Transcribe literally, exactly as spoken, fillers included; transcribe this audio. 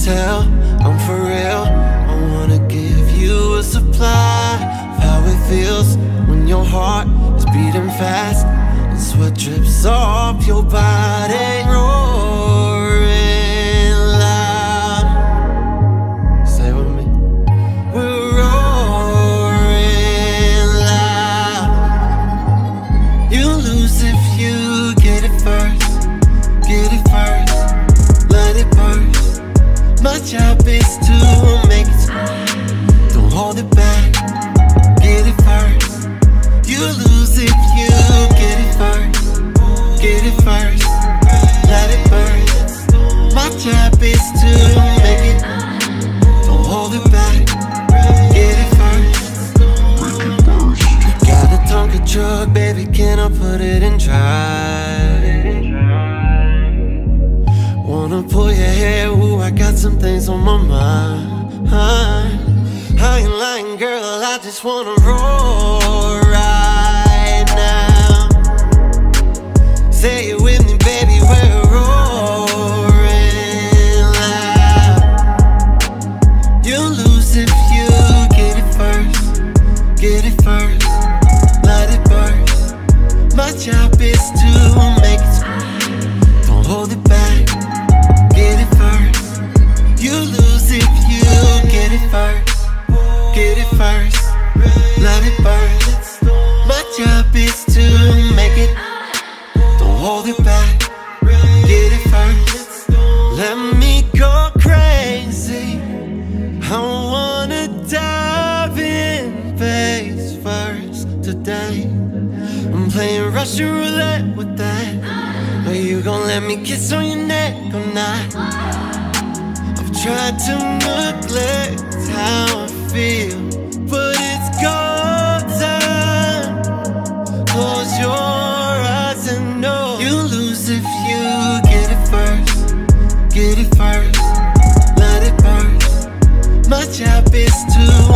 tell I'm for real. I wanna give you a supply of how it feels when your heart is beating fast and sweat drips off your body. Roaring loud. Say with me. We're roaring loud. You lose if you get it first. Get it first. Let it burst. My job is to make it smooth. Don't hold it back. Get it first. You lose if you get it first. Get it first. Let it burst. My job is to make it. Don't hold it back. Get it first. Got a Tonka truck, baby, can I put it in drive? Wanna pull your hair, ooh, I got some things on my mind. I ain't lying, girl, I just wanna roll right now. Say it with me, baby, we're roaring loud. You lose if you get it first. Get it first, let it burst. My job is to make it smooth. Don't hold it back. Get it first. You lose if you get it first. Get it first. Let it burn. My job is to make it. Don't hold it back. Get it first. Let me go crazy. I wanna dive in face first today. I'm playing Russian roulette with that. Are you gon' let me kiss on your neck or not? I've tried to neglect how I feel, but it's go time. Close your eyes and know you lose if you get it first. Get it first. Let it burst. My job is to